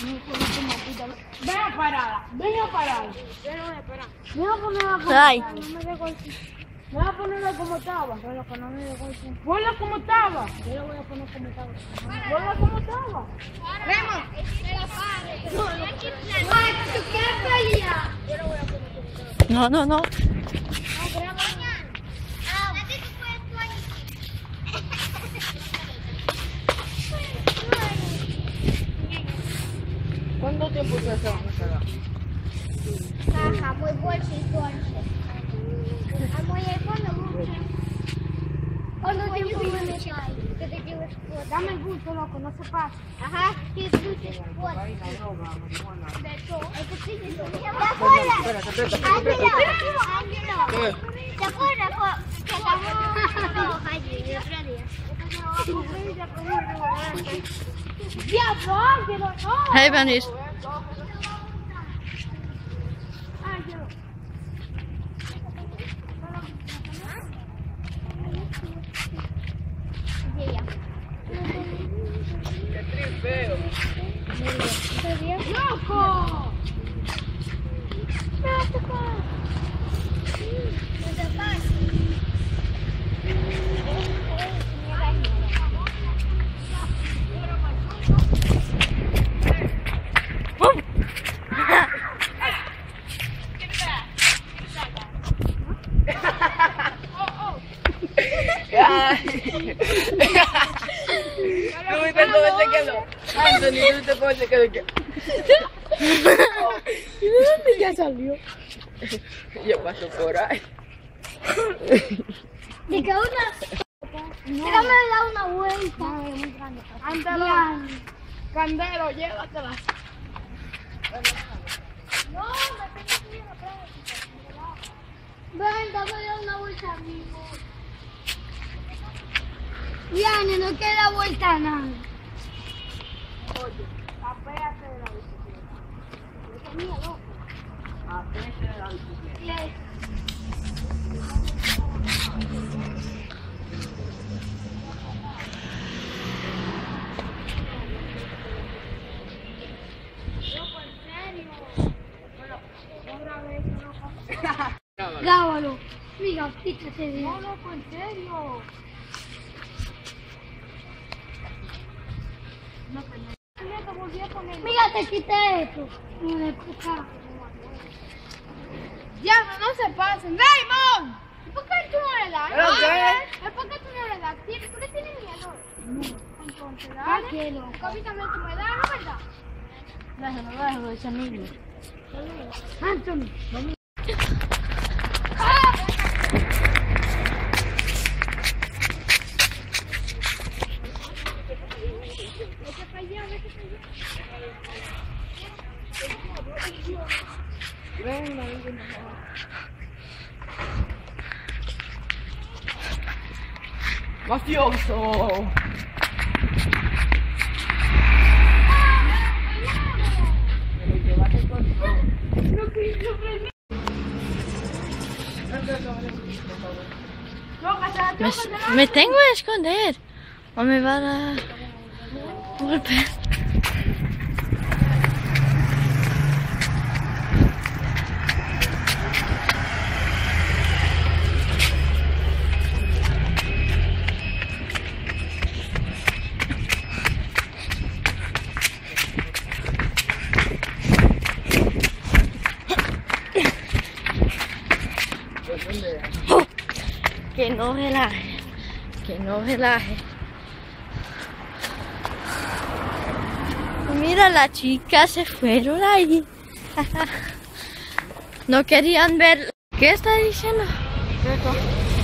Ven a parada, ven a parada. Yo no voy a parar. Ven a ponerla como Ay. estaba, no me dejo el... Voy a ponerla como estaba. Pero que no me dejo el... Ponla como estaba. Yo la voy a poner como estaba. Ponla como estaba. Vemos. ¿Tú quieres pelear? Yo la voy a poner como estaba. No, no, no. ¿Cuánto tiempo ustedes se van a quedar? Caja, muy bolsito. ¿Cuánto tiempo me echáis? Que te lleves fuerte. Dame el gusto, loco, no se pasa. Ajá, que tú te fuerte. De todo. Es que sí, ¿te acuerdas? Ángelo. ¿Te acuerdas que estábamos allí el otro día? ¡Diablo, Ángelo, no! Hey, Vanis. Ángelo. ¡Loco! ¿Tú viste cómo se quedó? Anthony, ¿tú viste cómo se quedó? ¿Y de dónde ya salió? Yo paso por ahí. De que déjame dar una vuelta. Ándalo. Candelo, llévatela. No, me tengo que ir a la playa. Ven, dame dar una vuelta, amigo. Diane, no queda vuelta nada. Oye, apéate de la bicicleta. Esa es mía, loco. Apéate de la bicicleta. Grábalo. Mira, fíjate bien. No, loco, en serio. Mira, te quité esto. Mira, escucha. Diablo, no se pasen. ¡Raymond! ¿Por qué tú no le das? ¿Pero qué? ¿Por qué tú no le das? ¿Por qué tienes miedo? No. Entonces, dale. ¿Qué, loco? Porque ahorita tú me das, ¿no verdad? Déjalo, ese niño. Anthony, vamos. ¡Mafioso! Me tengo que esconder. O me van a golpear. Que no relaje, que no relaje. Mira, las chicas se fueron ahí. No querían ver. ¿Qué está diciendo?